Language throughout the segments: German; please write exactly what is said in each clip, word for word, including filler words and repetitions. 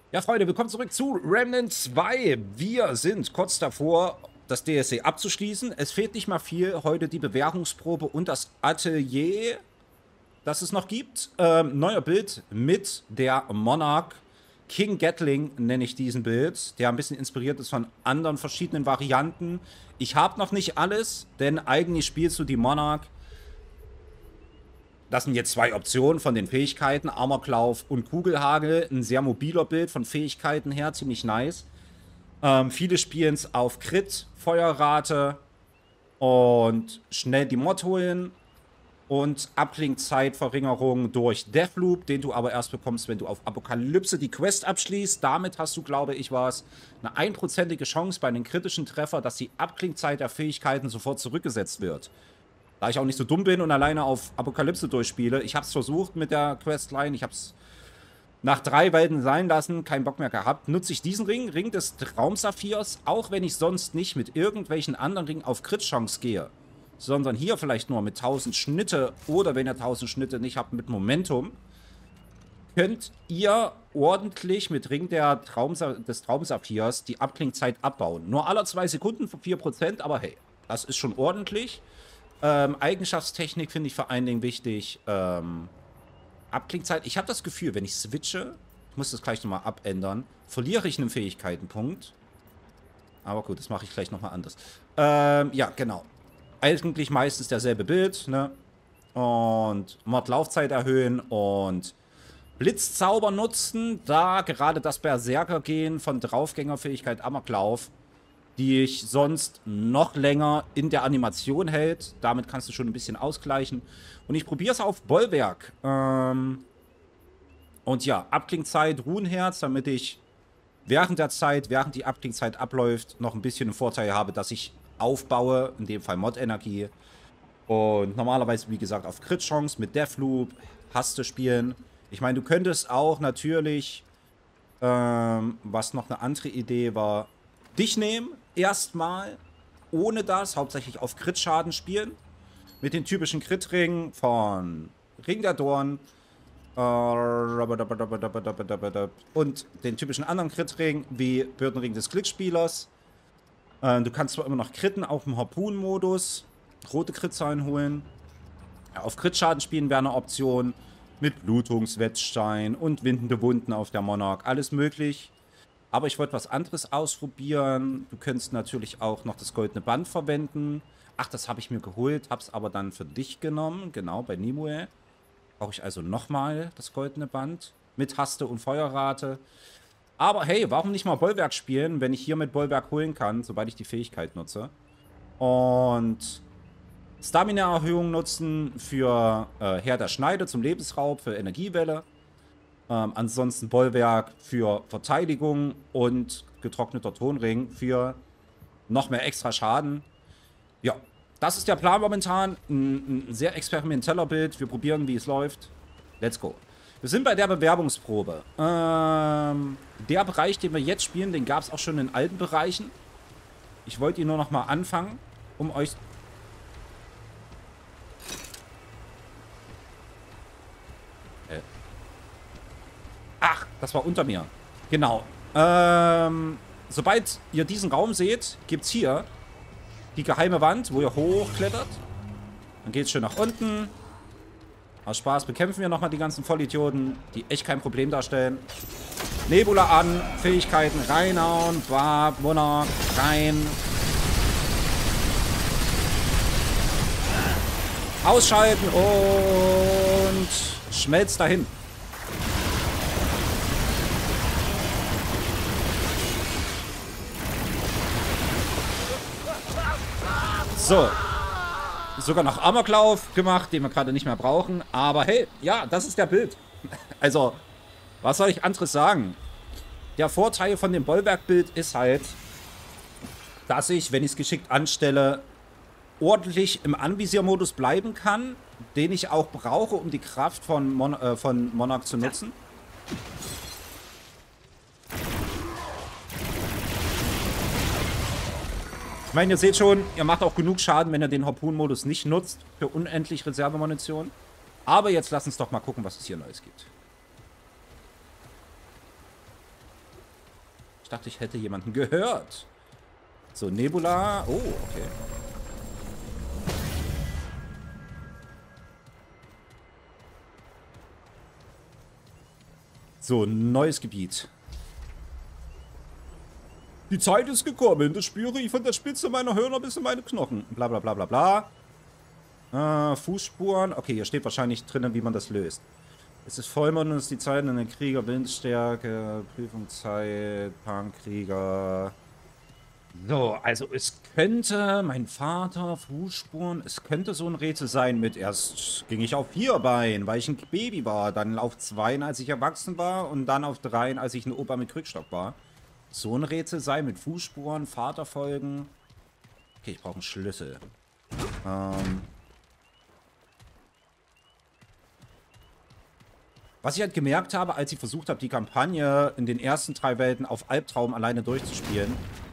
Ja, Freunde, willkommen zurück zu Remnant zwei. Wir sind kurz davor, das D L C abzuschließen. Es fehlt nicht mal viel. Heute die Bewährungsprobe und das Atelier, das es noch gibt. Ähm, neuer Bild mit der Monarch. King Gatling nenne ich diesen Bild, der ein bisschen inspiriert ist von anderen verschiedenen Varianten. Ich habe noch nicht alles, denn eigentlich spielst du die Monarch. Das sind jetzt zwei Optionen von den Fähigkeiten, Amoklauf und Kugelhagel. Ein sehr mobiler Bild von Fähigkeiten her, ziemlich nice. Ähm, viele spielen es auf Crit, Feuerrate und schnell die Mod holen. Und Abklingzeitverringerung durch Deathloop, den du aber erst bekommst, wenn du auf Apokalypse die Quest abschließt. Damit hast du, glaube ich, was, eine einprozentige Chance bei einem kritischen Treffer, dass die Abklingzeit der Fähigkeiten sofort zurückgesetzt wird. Da ich auch nicht so dumm bin und alleine auf Apokalypse durchspiele. Ich habe es versucht mit der Questline. Ich habe es nach drei Welten sein lassen. Keinen Bock mehr gehabt. Nutze ich diesen Ring, Ring des Traumsaphirs, auch wenn ich sonst nicht mit irgendwelchen anderen Ringen auf Crit-Chance gehe, sondern hier vielleicht nur mit tausend Schnitte oder wenn ihr tausend Schnitte nicht habt, mit Momentum, könnt ihr ordentlich mit Ring der Traumsa des Traumsaphirs die Abklingzeit abbauen. Nur alle zwei Sekunden für vier Prozent, aber hey, das ist schon ordentlich. Ähm, Eigenschaftstechnik finde ich vor allen Dingen wichtig. Ähm, Abklingzeit. Ich habe das Gefühl, wenn ich switche, ich muss das gleich nochmal abändern, verliere ich einen Fähigkeitenpunkt. Aber gut, das mache ich gleich nochmal anders. Ähm, ja, genau. Eigentlich meistens derselbe Bild, ne? Und Mordlaufzeit erhöhen und Blitzzauber nutzen, da gerade das Berserker-Gehen von Draufgängerfähigkeit Amoklauf, die ich sonst noch länger in der Animation hält. Damit kannst du schon ein bisschen ausgleichen. Und ich probiere es auf Bollwerk. Ähm und ja, Abklingzeit, Ruhenherz, damit ich während der Zeit, während die Abklingzeit abläuft, noch ein bisschen einen Vorteil habe, dass ich aufbaue, in dem Fall Mod-Energie. Und normalerweise, wie gesagt, auf Crit-Chance mit Deathloop, Haste spielen. Ich meine, du könntest auch natürlich, ähm, was noch eine andere Idee war, dich nehmen, erstmal, ohne das, hauptsächlich auf Crit-Schaden spielen. Mit den typischen Crit-Ringen von Ring der Dorn und den typischen anderen Crit-Ringen wie Bürdenring des Glücksspielers. Äh, du kannst zwar immer noch critten auf dem Harpoon-Modus, rote Crit-Zahlen holen. Ja, auf Crit-Schaden spielen wäre eine Option mit Blutungswettstein und windende Wunden auf der Monarch. Alles möglich. Aber ich wollte was anderes ausprobieren. Du könntest natürlich auch noch das goldene Band verwenden. Ach, das habe ich mir geholt, habe es aber dann für dich genommen. Genau, bei Nimue. Brauche ich also nochmal das goldene Band. Mit Haste und Feuerrate. Aber hey, warum nicht mal Bollwerk spielen, wenn ich hier mit Bollwerk holen kann, sobald ich die Fähigkeit nutze. Und Stamina-Erhöhung nutzen für äh, Herr der Schneide zum Lebensraub, für Energiewelle. Ähm, ansonsten Bollwerk für Verteidigung und getrockneter Tonring für noch mehr extra Schaden. Ja, das ist der Plan momentan. Ein, ein sehr experimenteller Bild. Wir probieren, wie es läuft. Let's go. Wir sind bei der Bewerbungsprobe. Ähm, der Bereich, den wir jetzt spielen, den gab es auch schon in alten Bereichen. Ich wollte ihn nur noch mal anfangen, um euch... Äh. Ach, das war unter mir. Genau. Ähm, sobald ihr diesen Raum seht, gibt es hier die geheime Wand, wo ihr hochklettert. Dann geht es schön nach unten. Aus Spaß bekämpfen wir nochmal die ganzen Vollidioten, die echt kein Problem darstellen. Nebula an, Fähigkeiten reinhauen, Barb, Monarch, rein. Ausschalten und schmelzt dahin. So. Sogar noch Amoklauf gemacht, den wir gerade nicht mehr brauchen. Aber hey, ja, das ist der Bild. Also, was soll ich anderes sagen? Der Vorteil von dem Bollwerkbild ist halt, dass ich, wenn ich es geschickt anstelle, ordentlich im Anvisiermodus bleiben kann, den ich auch brauche, um die Kraft von, Mon äh, von Monarch zu nutzen. Ich meine, ihr seht schon, ihr macht auch genug Schaden, wenn ihr den Harpoon-Modus nicht nutzt für unendlich Reservemunition. Aber jetzt lass uns doch mal gucken, was es hier Neues gibt. Ich dachte, ich hätte jemanden gehört. So, Nebula. Oh, okay. So, neues Gebiet. Die Zeit ist gekommen. Das spüre ich von der Spitze meiner Hörner bis in meine Knochen. Bla bla bla bla bla. Äh, Fußspuren. Okay, hier steht wahrscheinlich drinnen, wie man das löst. Es ist Vollmond und es ist die Zeit in den Krieger, Windstärke, Prüfungszeit, Pankrieger. So, also es könnte, mein Vater, Fußspuren, es könnte so ein Rätsel sein mit, erst ging ich auf vier Beinen, weil ich ein Baby war, dann auf zwei, als ich erwachsen war und dann auf drei, als ich ein Opa mit Krückstock war. So ein Rätsel sein mit Fußspuren, Vaterfolgen. Okay, ich brauche einen Schlüssel. Ähm... Was ich halt gemerkt habe, als ich versucht habe, die Kampagne in den ersten drei Welten auf Albtraum alleine durchzuspielen,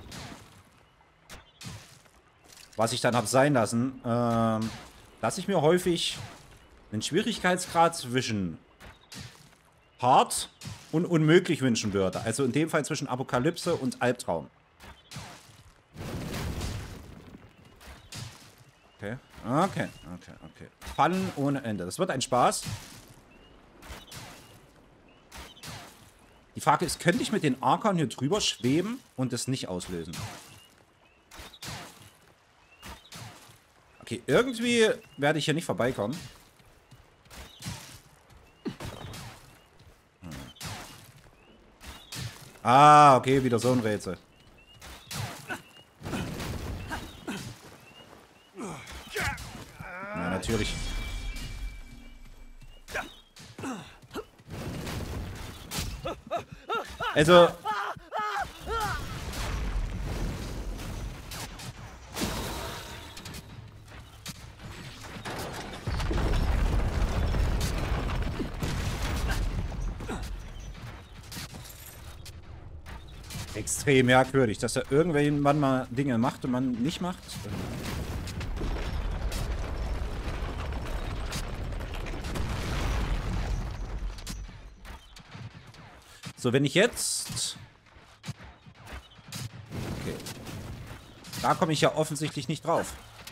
was ich dann habe sein lassen, ähm, dass ich mir häufig einen Schwierigkeitsgrad zwischen hart und unmöglich wünschen würde. Also in dem Fall zwischen Apokalypse und Albtraum. Okay, okay, okay, okay. Fallen ohne Ende. Das wird ein Spaß. Die Frage ist, könnte ich mit den Arkern hier drüber schweben und das nicht auslösen? Okay, irgendwie werde ich hier nicht vorbeikommen. Hm. Ah, okay, wieder so ein Rätsel. Ja, natürlich. Also... extrem merkwürdig, dass er irgendwann mal Dinge macht und man nicht macht. So, wenn ich jetzt... Okay. Da komme ich ja offensichtlich nicht drauf.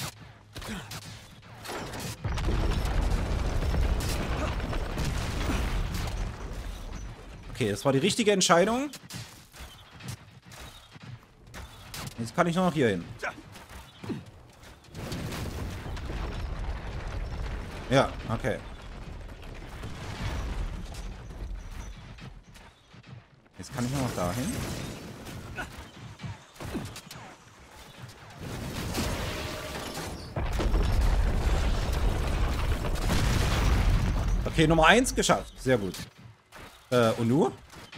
Okay, das war die richtige Entscheidung. Jetzt kann ich nur noch hier hin. Ja, okay. Jetzt kann ich nur noch dahin. Okay, Nummer eins geschafft. Sehr gut. Äh, und nur?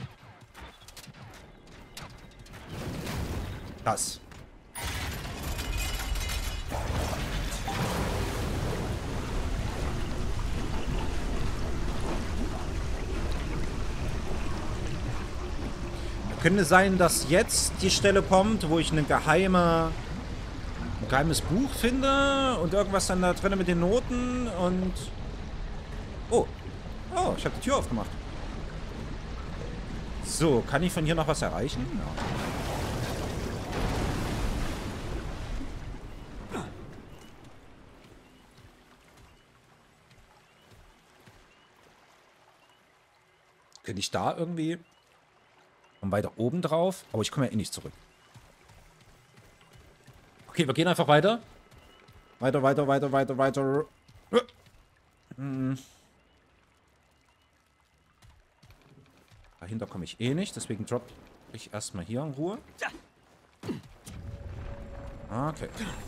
Das. Könnte sein, dass jetzt die Stelle kommt, wo ich eine geheime, ein geheimes Buch finde und irgendwas dann da drin mit den Noten und... Oh. Oh, ich habe die Tür aufgemacht. So, kann ich von hier noch was erreichen? Ja. Könnte ich da irgendwie... Und weiter oben drauf. Aber ich komme ja eh nicht zurück. Okay, wir gehen einfach weiter. Weiter, weiter, weiter, weiter, weiter. Hm. Dahinter komme ich eh nicht. Deswegen droppe ich erstmal hier in Ruhe. Okay.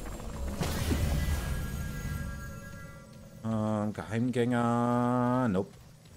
Ähm, Geheimgänger. Nope.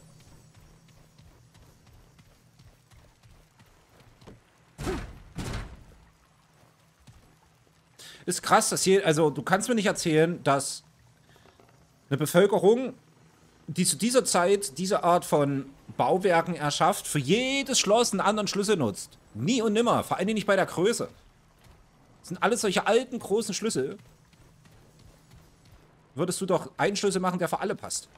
Ist krass, dass hier, also du kannst mir nicht erzählen, dass eine Bevölkerung, die zu dieser Zeit diese Art von Bauwerken erschafft, für jedes Schloss einen anderen Schlüssel nutzt. Nie und nimmer, vor allem nicht bei der Größe. Das sind alles solche alten, großen Schlüssel. Würdest du doch einen Schlüssel machen, der für alle passt.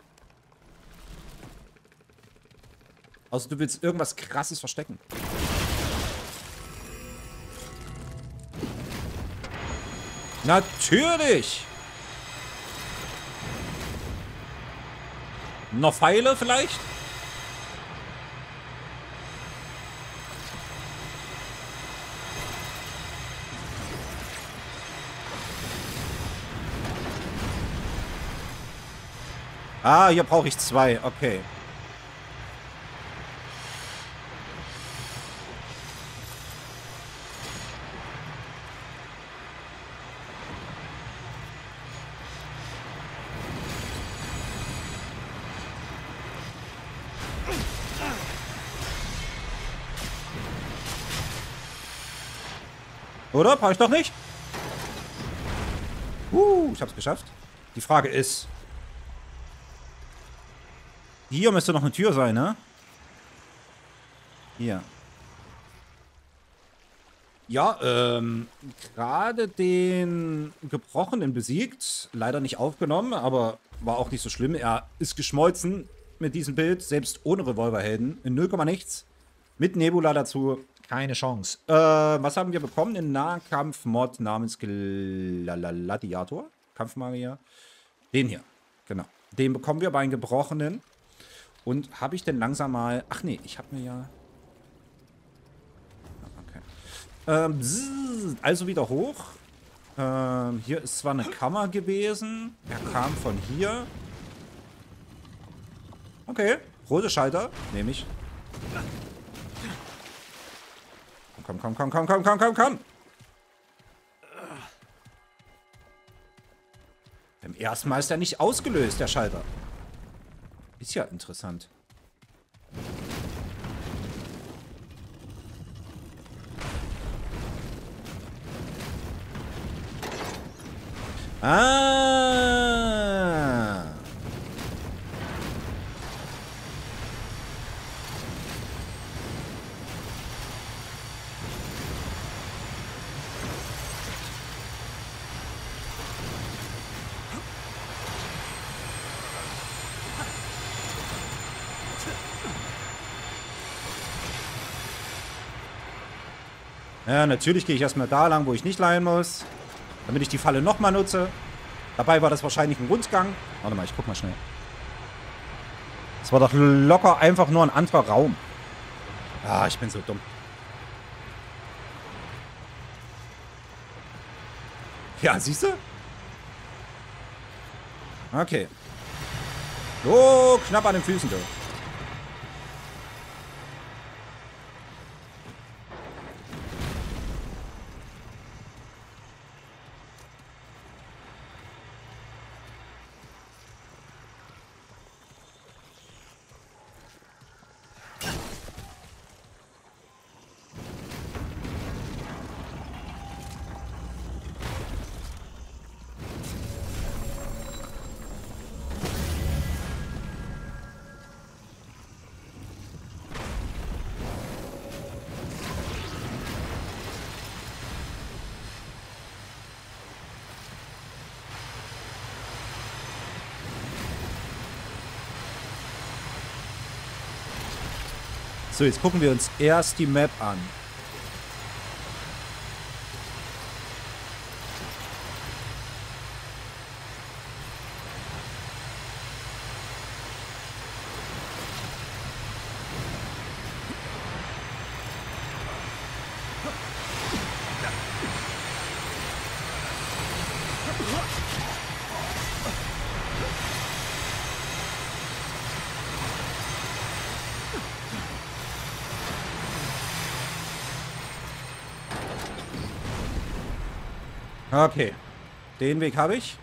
Also du willst irgendwas Krasses verstecken. Natürlich! Noch Pfeile vielleicht? Ah, hier brauche ich zwei. Okay. Oder? Brauche ich doch nicht? Uh, ich hab's geschafft. Die Frage ist... Hier müsste noch eine Tür sein, ne? Hier. Ja, ähm... gerade den Gebrochenen besiegt. Leider nicht aufgenommen, aber war auch nicht so schlimm. Er ist geschmolzen mit diesem Bild, selbst ohne Revolverhelden. In null, nichts. Mit Nebula dazu. Keine Chance. Äh, was haben wir bekommen? Einen Nahkampf-Mod namens Gladiator. Kampfmagier. Den hier. Genau. Den bekommen wir bei den Gebrochenen. Und habe ich denn langsam mal... Ach nee, ich habe mir ja... Okay. Ähm, bzzz, also wieder hoch. Ähm, hier ist zwar eine Kammer gewesen. Er kam von hier. Okay. Rote Schalter. Nehme ich. Komm, komm, komm, komm, komm, komm, komm, komm. Beim ersten Mal ist er nicht ausgelöst, der Schalter. Ist ja interessant. Ah. Ja, natürlich gehe ich erstmal da lang, wo ich nicht leihen muss. Damit ich die Falle nochmal nutze. Dabei war das wahrscheinlich ein Rundgang. Warte mal, ich guck mal schnell. Das war doch locker einfach nur ein anderer Raum. Ah, ich bin so dumm. Ja, siehst du? Okay. Oh, knapp an den Füßen, du. So, jetzt gucken wir uns erst die Map an. Okay. Den Weg habe ich.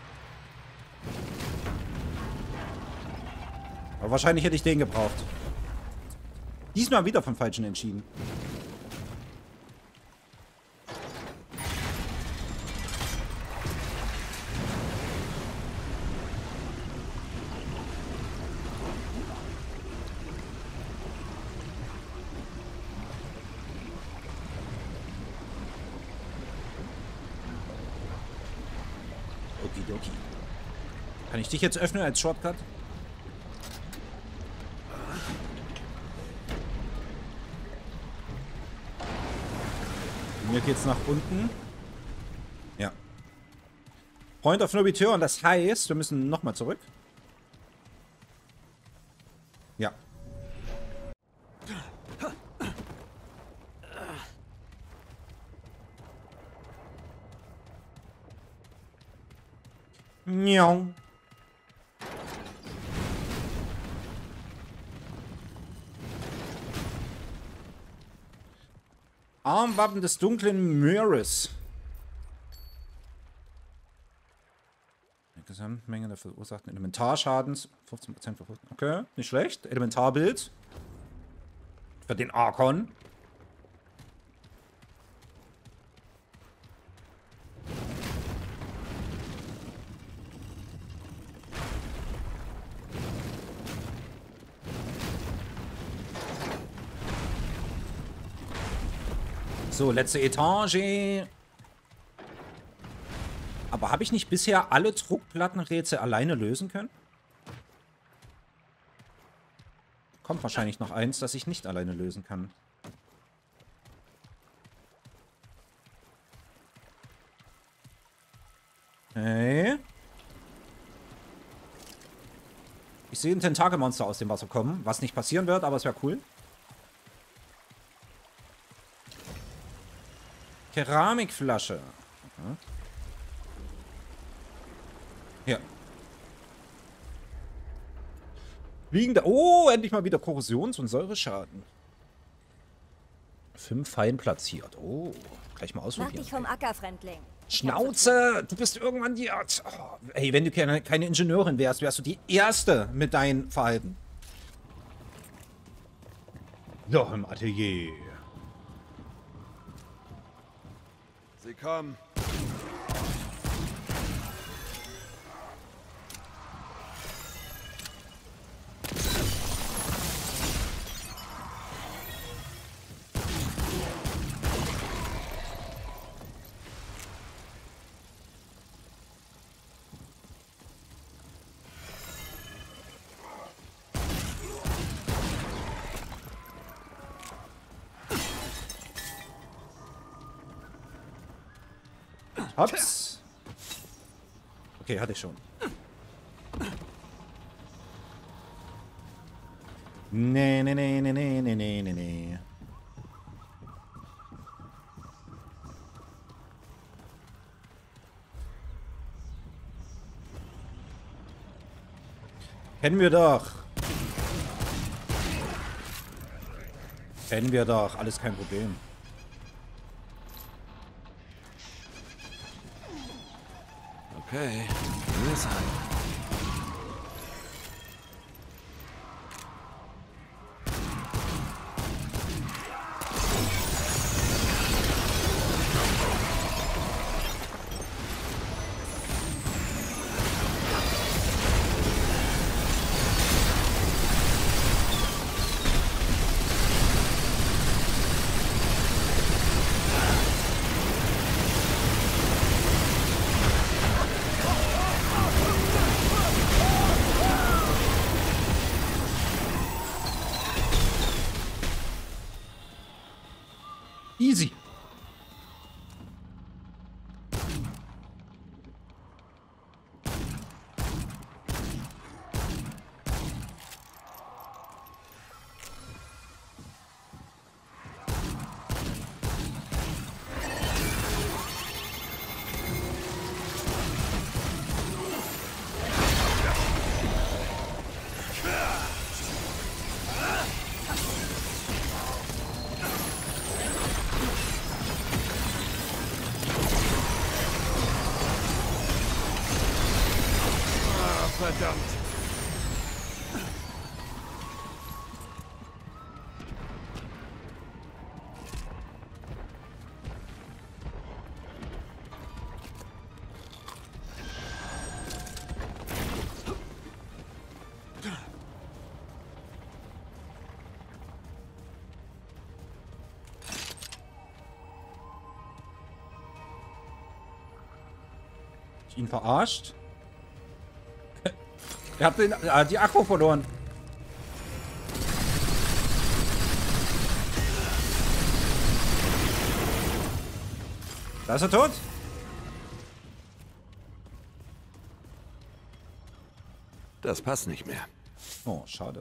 Aber wahrscheinlich hätte ich den gebraucht. Diesmal wieder vom Falschen entschieden. Okidoki. Kann ich dich jetzt öffnen als Shortcut? Mir geht's nach unten. Ja. Point of No Return, das heißt, wir müssen nochmal zurück. Ja. Miau. Armwappen des dunklen Meeres. Die Gesamtmenge der verursachten Elementarschadens. fünfzehn Prozent verursacht. Okay, nicht schlecht. Elementarbild. Für den Archon. So, letzte Etage. Aber habe ich nicht bisher alle Druckplattenrätsel alleine lösen können? Kommt wahrscheinlich noch eins, das ich nicht alleine lösen kann. Okay. Ich sehe ein Tentakelmonster aus dem Wasser kommen, was nicht passieren wird, aber es wäre cool. Keramikflasche. Mhm. Ja. Wiegende. Oh, endlich mal wieder Korrosions- und Säureschaden. Fünf fein platziert. Oh, gleich mal ausprobieren. Mach dich vom Acker, Fremdling. Schnauze! Du bist irgendwann die... Oh, hey, wenn du keine, keine Ingenieurin wärst, wärst du die Erste mit deinem Verhalten. Doch im Atelier. Sie kommen. Hops. Okay, hatte ich schon. Nee, nee, nee, nee, nee, nee, nee, nee, nee. Kennen wir doch. Kennen wir doch. Alles kein Problem. Okay, will sein. Easy. Verdammt. Ich ihn verarscht? Ihr habt den, äh, die Akku verloren. Da ist er tot. Das passt nicht mehr. Oh, schade.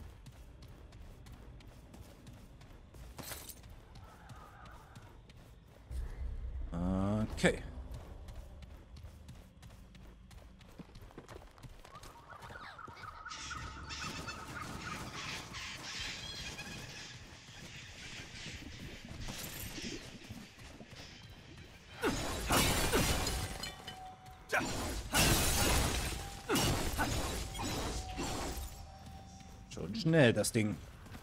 Okay. Schon schnell, das Ding.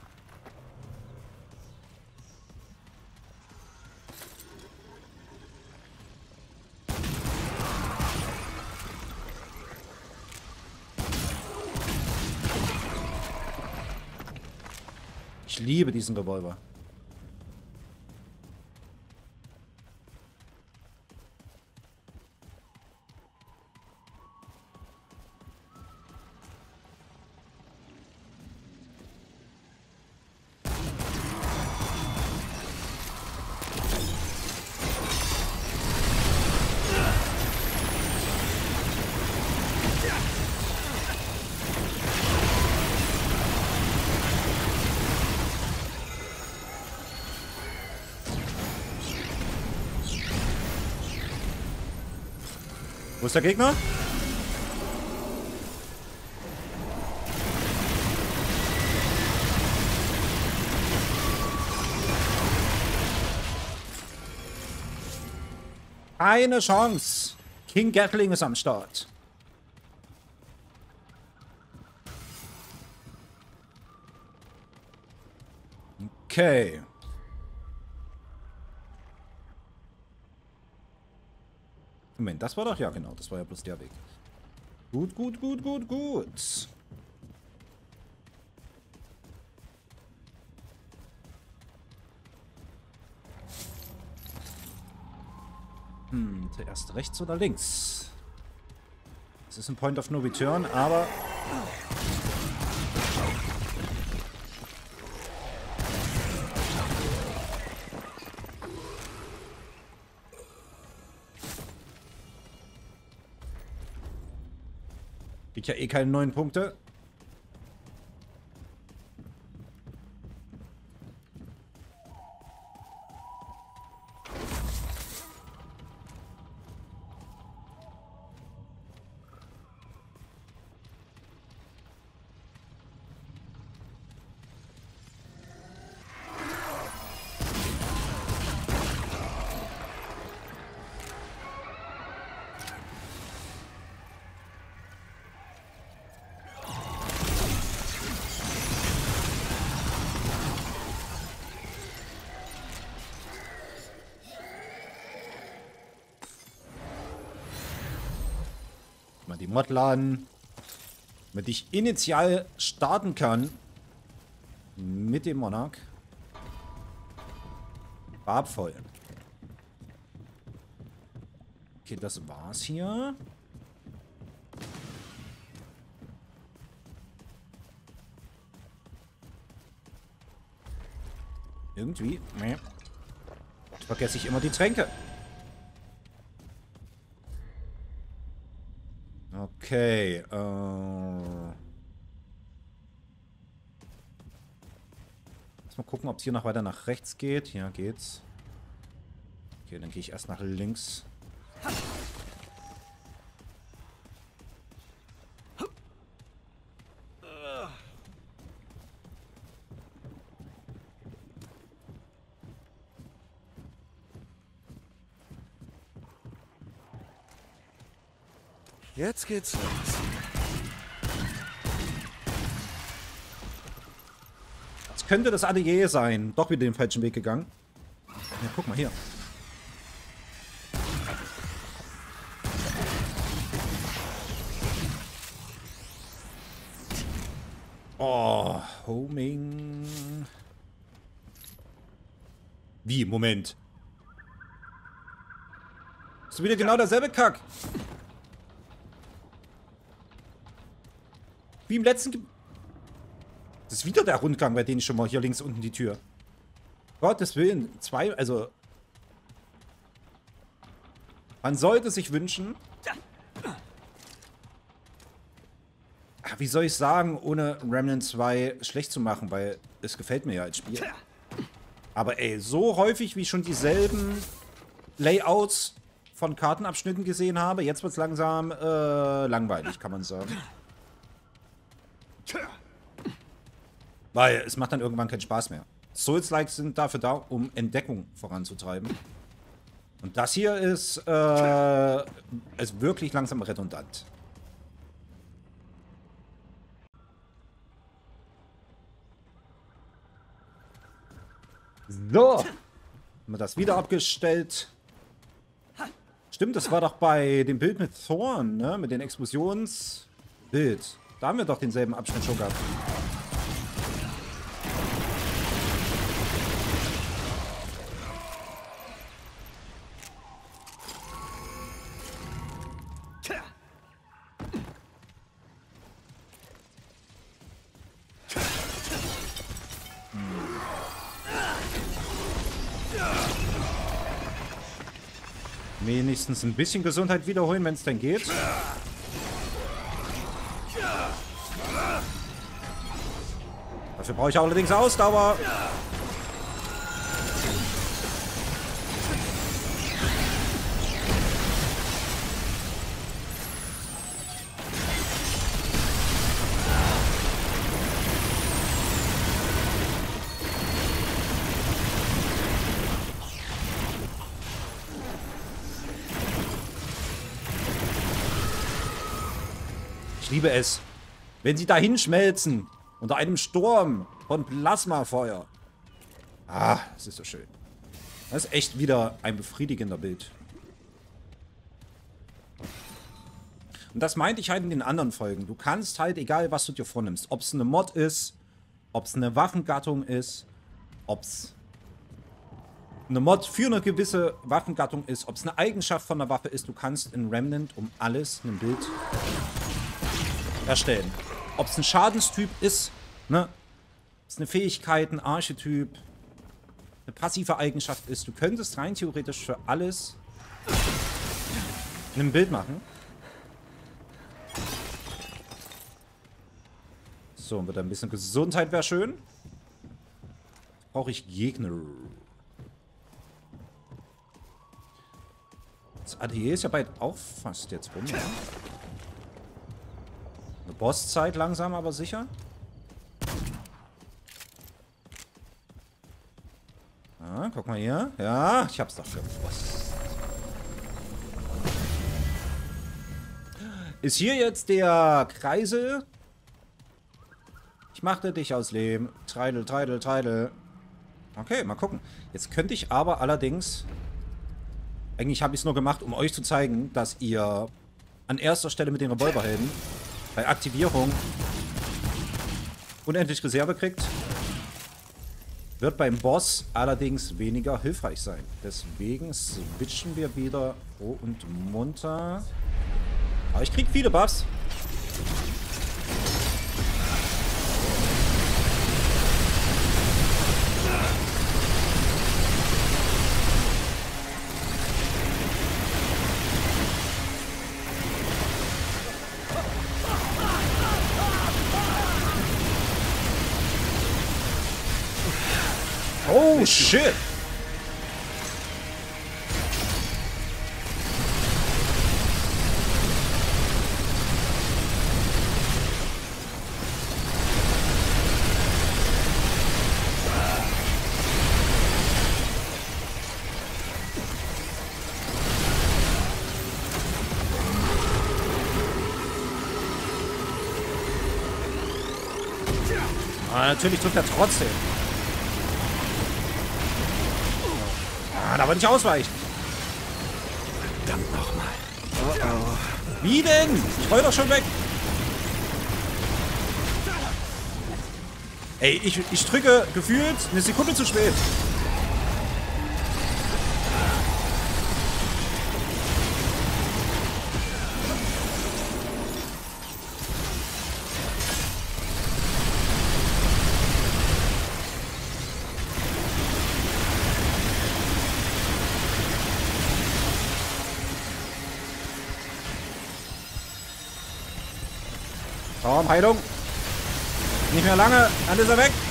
Ich liebe diesen Revolver. Wo ist der Gegner? Keine Chance. King Gatling ist am Start. Okay. Moment, das war doch, ja genau, das war ja bloß der Weg. Gut, gut, gut, gut, gut. Hm, zuerst rechts oder links? Das ist ein Point of No Return, aber... Ich ja eh keine neuen Punkte. Mal die Mod laden, damit ich initial starten kann mit dem Monarch. Farbvoll. Okay, das war's hier. Irgendwie nee. Vergesse ich immer die Tränke. Okay, äh... Lass mal gucken, ob es hier noch weiter nach rechts geht. Hier geht's. Okay, dann gehe ich erst nach links. Jetzt geht's los. Das könnte das Atelier sein. Doch wieder den falschen Weg gegangen. Ja, guck mal hier. Oh, Homing. Wie? Moment. Ist wieder genau derselbe Kack. Wie im letzten... Ge das ist wieder der Rundgang, bei dem ich schon mal hier links unten die Tür. Gottes Willen. Zwei, also... Man sollte sich wünschen... wie soll ich sagen, ohne Remnant zwei schlecht zu machen, weil es gefällt mir ja als Spiel. Aber ey, so häufig wie ich schon dieselben Layouts von Kartenabschnitten gesehen habe, jetzt wird es langsam äh, langweilig, kann man sagen. Weil es macht dann irgendwann keinen Spaß mehr. Souls-Likes sind dafür da, um Entdeckung voranzutreiben. Und das hier ist, äh, ist wirklich langsam redundant. So. Haben wir das wieder abgestellt. Stimmt, das war doch bei dem Bild mit Thorn, ne? Mit den Explosionsbild. Da haben wir doch denselben Abschnitt schon gehabt. Wenigstens ein bisschen Gesundheit wiederholen, wenn es denn geht. Dafür brauche ich allerdings Ausdauer. Ich liebe es, wenn sie dahin schmelzen, unter einem Sturm von Plasmafeuer. Ah, das ist so schön. Das ist echt wieder ein befriedigender Bild. Und das meinte ich halt in den anderen Folgen. Du kannst halt, egal was du dir vornimmst, ob es eine Mod ist, ob es eine Waffengattung ist, ob es eine Mod für eine gewisse Waffengattung ist, ob es eine Eigenschaft von einer Waffe ist, du kannst in Remnant um alles ein Bild erstellen. Ob es ein Schadenstyp ist, ne? Ob es eine Fähigkeit, ein Archetyp, eine passive Eigenschaft ist. Du könntest rein theoretisch für alles ein Bild machen. So, und wieder ein bisschen Gesundheit wäre schön. Brauche ich Gegner. Das Atelier ist ja bald auch fast jetzt rum, ja? Eine Bosszeit langsam, aber sicher. Ah, guck mal hier. Ja, ich hab's doch gewusst. Ist hier jetzt der Kreisel? Ich machte dich aus Lehm. Treidel, Treidel, Treidel. Okay, mal gucken. Jetzt könnte ich aber allerdings... Eigentlich habe ich es nur gemacht, um euch zu zeigen, dass ihr an erster Stelle mit den Revolverhelden bei Aktivierung unendlich Reserve kriegt. Wird beim Boss allerdings weniger hilfreich sein. Deswegen switchen wir wieder froh und munter. Aber ich krieg viele Buffs. Oh, shit! Aber natürlich trifft er trotzdem. Ah, da wollte ich ausweichen. Verdammt nochmal. Oh oh. Wie denn? Ich roll doch schon weg. Ey, ich, ich drücke gefühlt eine Sekunde zu spät. Komm, Heilung. Nicht mehr lange, dann ist er weg.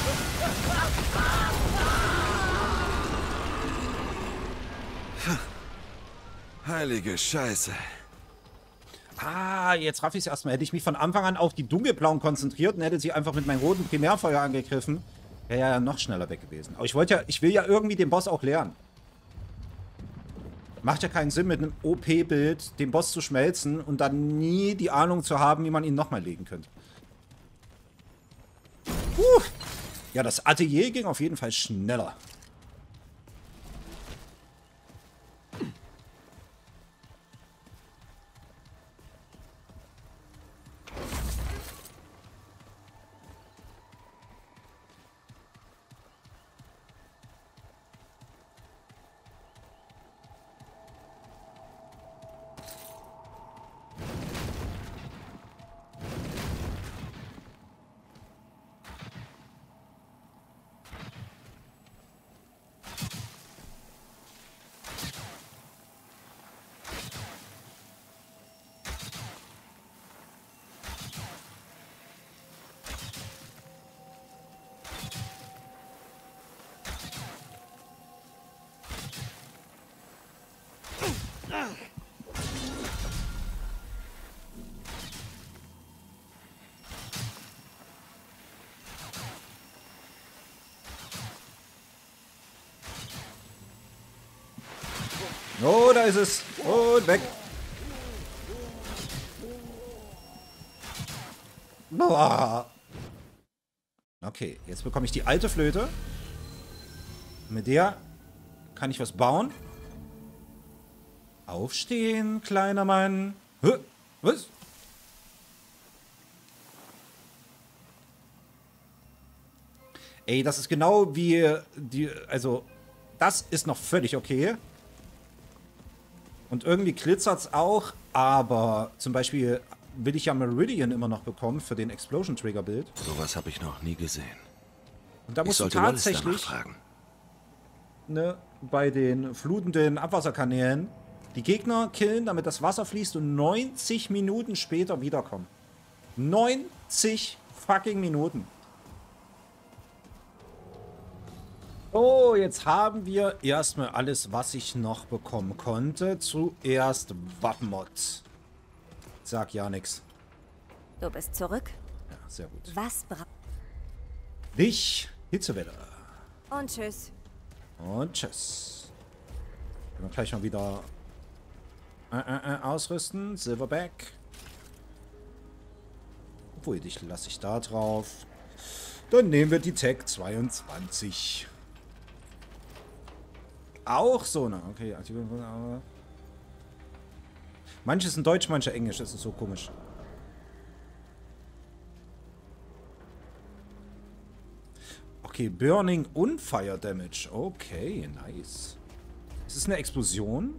Heilige Scheiße. Ah, jetzt raff ich es erstmal. Hätte ich mich von Anfang an auf die dunkelblauen konzentriert und hätte sie einfach mit meinem roten Primärfeuer angegriffen, wäre ja noch schneller weg gewesen. Aber ich wollte ja, ich will ja irgendwie den Boss auch lernen. Macht ja keinen Sinn, mit einem O P-Bild den Boss zu schmelzen und dann nie die Ahnung zu haben, wie man ihn nochmal legen könnte. Puh. Ja, das Atelier ging auf jeden Fall schneller. Oh, da ist es. Und weg. Boah. Okay, jetzt bekomme ich die alte Flöte. Mit der kann ich was bauen. Aufstehen, kleiner Mann. Hä? Was? Ey, das ist genau wie die... Also, das ist noch völlig okay. Und irgendwie glitzert es auch, aber zum Beispiel will ich ja Meridian immer noch bekommen für den Explosion Trigger Bild. Sowas habe ich noch nie gesehen. Und da Ich musst du sollte Wallace tatsächlich danach fragen. ne, bei den flutenden Abwasserkanälen die Gegner killen, damit das Wasser fließt und neunzig Minuten später wiederkommen. neunzig fucking Minuten. Oh, jetzt haben wir erstmal alles, was ich noch bekommen konnte. Zuerst Wappenmod. Sag ja nix. Du bist zurück? Ja, sehr gut. Was braucht... Dich, Hitzewelle. Und tschüss. Und tschüss. Können wir gleich mal wieder äh, äh, äh, ausrüsten. Silverback. Obwohl, dich lasse ich da drauf. Dann nehmen wir die Tech zweiundzwanzig. Auch so, ne? Okay, aber manches in Deutsch, manche Englisch. Das ist so komisch. Okay, Burning und Fire Damage. Okay, nice. Ist es eine Explosion?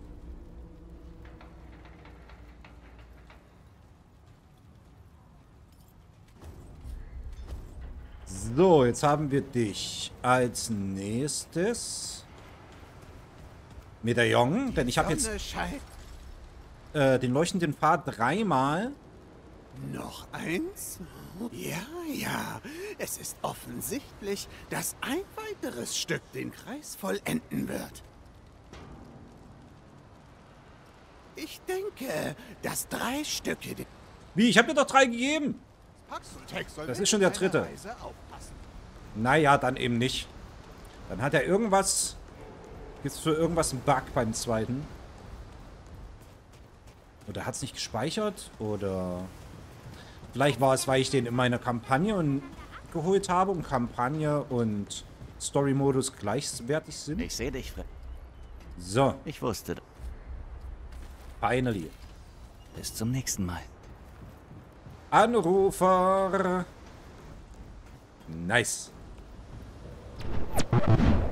So, jetzt haben wir dich als nächstes. Medaillon, denn ich habe jetzt äh, den leuchtenden Pfad dreimal. Noch eins? Ja, ja. Es ist offensichtlich, dass ein weiteres Stück den Kreis vollenden wird. Ich denke, dass drei Stücke... Wie? Ich habe dir doch drei gegeben. Das ist schon der dritte. Naja, dann eben nicht. Dann hat er irgendwas... Gibt es für irgendwas einen Bug beim zweiten? Oder hat es nicht gespeichert? Oder... Vielleicht war es, weil ich den in meiner Kampagne und geholt habe und Kampagne und Story-Modus gleichwertig sind. Ich sehe dich, Fred. So. Ich wusste. Finally. Bis zum nächsten Mal. Anrufer. Nice.